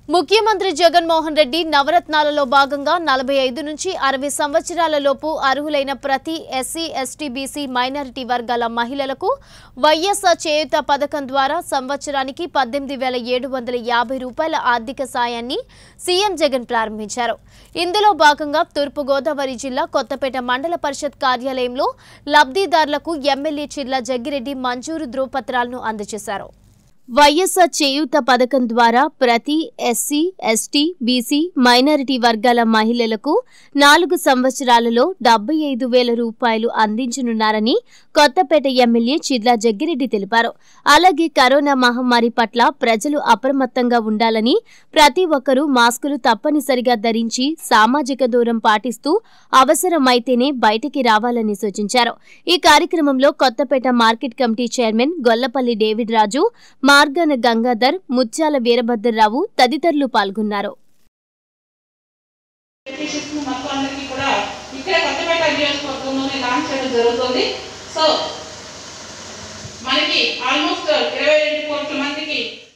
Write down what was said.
ముఖ్యమంత్రి జగన్మోహన్ రెడ్డి నవరత్నాలలో భాగంగా 45 నుంచి 60 సంవత్సరాల లోపు అర్హులైన ప్రతి ఎస్సీ, ఎస్టీ, బీసీ, మైనారిటీ వర్గాల మహిళలకు వైఎస్ఆర్ చేయూత పథకం ద్వారా సంవత్సరానికి 18,750 రూపాయల ఆర్థిక సాయాన్ని సీఎం జగన్ ప్రారంభించారు. ఇందులో భాగంగా తూర్పు గోదావరి జిల్లా కొత్తపేట మండల పరిషత్ కార్యాలయంలో లబ్ధిదారులకు ఎమ్మెల్యే చిర్ల జగ్గిరెడ్డి మంజూరు ధ్రువపత్రాలను అందజేశారు. వైఎస్ఆర్ చేయూత పథకం ద్వారా ప్రతి ఎస్సీ, ఎస్టీ, బీసీ, మైనారిటీ వర్గాల మహిళలకు 4 సంవత్సరాలలో 75,000 రూపాయలు అందించనున్నారని కొత్తపేట ఎమ్మెల్యే చిర్ల జగ్గిరెడ్డి తెలిపారు. అలాగే కరోనా మహమ్మారి పట్ల ప్రజలు అప్రమత్తంగా ఉండాలని, ప్రతి ఒక్కరూ మాస్కులు తప్పనిసరిగా ధరించి సామాజిక దూరం పాటిస్తూ అవసరమైతేనే బయటికి రావాలని సూచించారు. ఈ కార్యక్రమంలో Kothapeta market committee chairman Gollapalli David Raju, Margana Gangadhar, ముత్యాల వీరభద్రరావు తదితరులు పాల్గొన్నారు. మనకి ఆల్మోస్ట్ 22 కోట్ల మందికి